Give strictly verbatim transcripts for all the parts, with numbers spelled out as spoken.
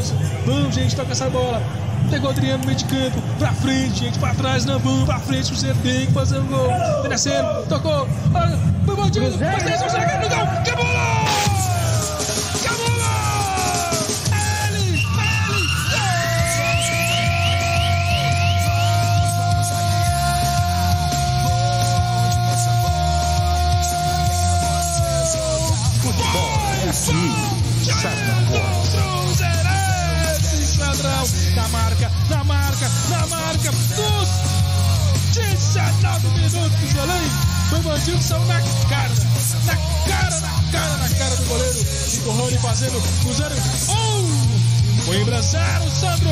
perigoso. Vamos, gente, toca essa bola. Pegou o Adriano no meio de campo, pra frente, gente, pra trás, não, vamos pra frente, o Cruzeiro tem que fazer um gol. Descendo, tocou, olha, foi bandido, mas tem só chega no gol, que bola! Que bola! Ele, ele, Futebol é assim, sabe? Na marca, na marca, na marca dos dezenove minutos, além. Foi bandido, saiu na cara, na cara, na cara, na cara do goleiro. Chico Rony fazendo Cruzeiro um. Coimbra zero, Sandro.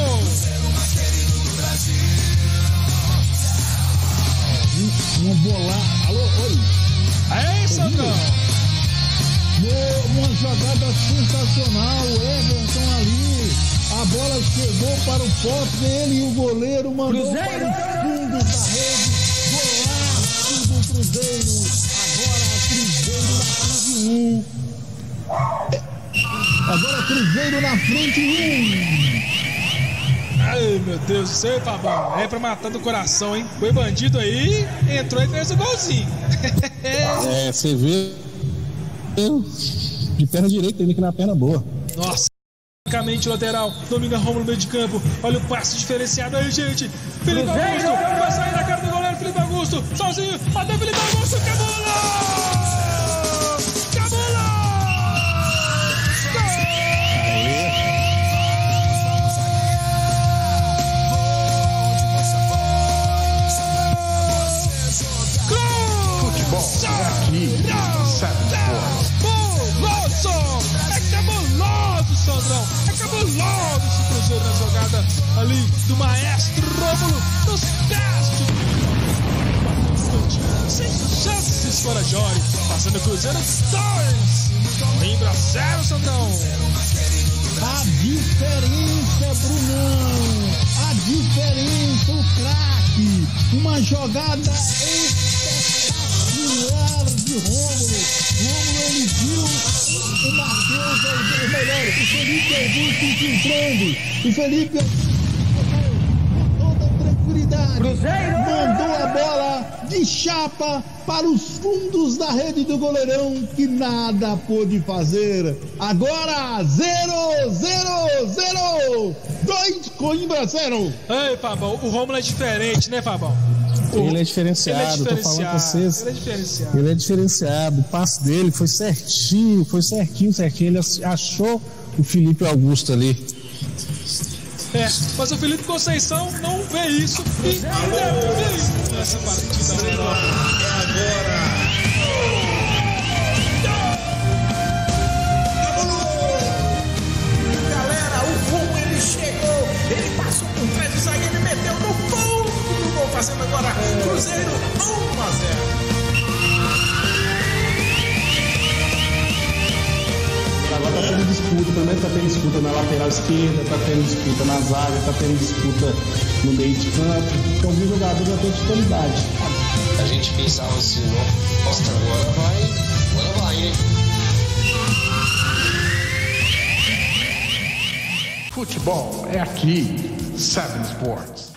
Uma bola. Alô, oi. Aí, Sandrão. Uma jogada sensacional. O Everton ali. A bola chegou para o poste dele e o goleiro mandou Cruzeiro para os fundos da rede. Golaço do Cruzeiro. Agora Cruzeiro na frente um. Agora Cruzeiro na frente um. Ai, meu Deus do céu, Pavão. É pra matar do coração, hein? Foi bandido aí, entrou e fez o golzinho. É, você vê. De perna direita, ele que na perna boa. Nossa. Basicamente lateral, domina Romulo no meio de campo. Olha o passe diferenciado aí, gente. Felipe Augusto vai sair da cara do goleiro. Felipe Augusto, sozinho. Bateu Felipe Augusto, que bola! Que bola! Gol! Futebol é aqui, sabe? Goloso! É cabuloso, Sandrão! É cabuloso esse Cruzeiro na jogada ali do maestro Rômulo nos pés de... Sem chances para Jori. Passando o Cruzeiro dois. Coimbra zero, Sandrão. A diferença, Brunão. A diferença, o craque. Uma jogada espetacular de Rômulo. Rômulo, ele viu o Matheus, ou melhor, o Felipe Augusto infiltrando. O Felipe com toda tranquilidade Cruzeiro mandou a bola de chapa para os fundos da rede do goleirão, que nada pôde fazer. Agora zero, zero, zero. Dois, Coimbra zero. Ei, Fabão, o Rômulo é diferente, né, Fabão? Ele é diferenciado, ele é diferenciado, tô falando com vocês. Ele é diferenciado. Ele é diferenciado. O passe dele foi certinho, foi certinho, certinho. Ele achou o Felipe Augusto ali. É, mas o Felipe Conceição não vê isso e deve ver isso nessa partida. É agora. Galera, o Fumo ele chegou, ele passou por trás do zagueiro e meteu no fundo do gol, fazendo agora Cruzeiro um a zero. Agora tá tendo disputa, pelo menos tá tendo disputa na lateral esquerda, tá tendo disputa na zaga, tá tendo disputa no meio de campo. Então os jogadores já têm titularidade. A gente pensava assim, nossa, agora vai, agora vai, hein? Futebol é aqui, Seven Sports.